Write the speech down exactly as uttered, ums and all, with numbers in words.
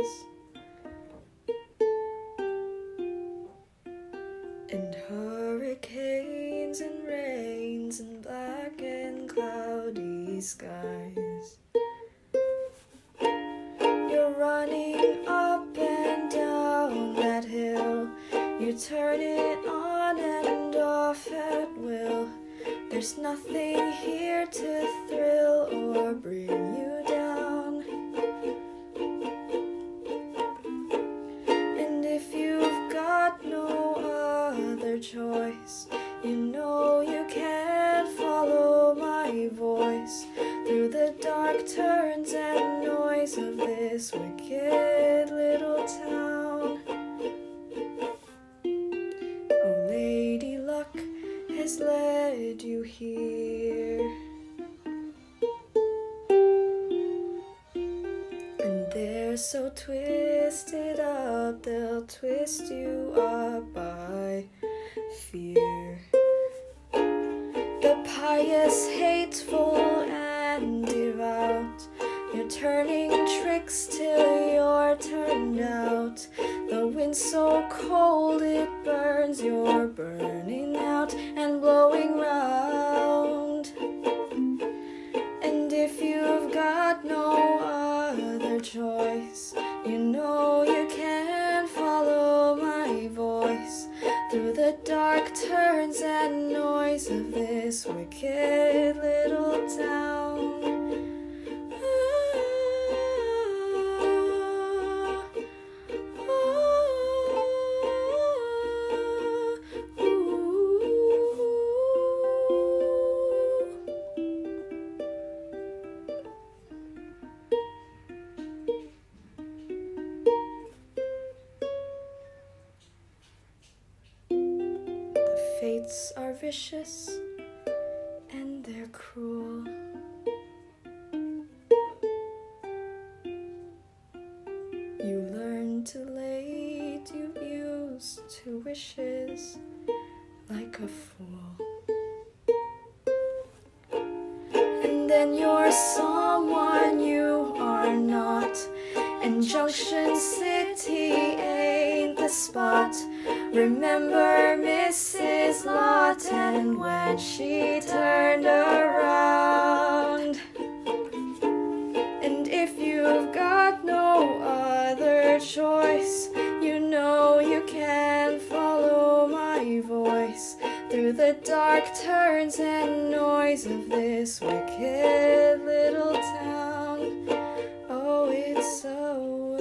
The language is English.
And hurricanes and rains and black and cloudy skies. You're running up and down that hill. You turn it on and off at will. There's nothing here to thrill or bring you down. And if you've got no other choice, you know you can't follow my voice through the dark turns and noise of this wicked little town. Oh, Lady Luck has led you here, and they're so twisted up, they'll twist you up by fear. The pious, hateful, and devout, you're turning tricks till you're turned out. The wind's so cold it burns, you're burning out and blowing round. And if you've got no other choice, you know you can't follow my voice through the dark turns and noise of this wicked little town. Fates are vicious and they're cruel. You learn too late, you've used two wishes like a fool. And then you're someone you are not, and Junction City ain't the spot. Remember Missus Lot and when she turned around. And if you've got no other choice, you know you can follow my voice through the dark turns and noise of this wicked little town. Oh, it's so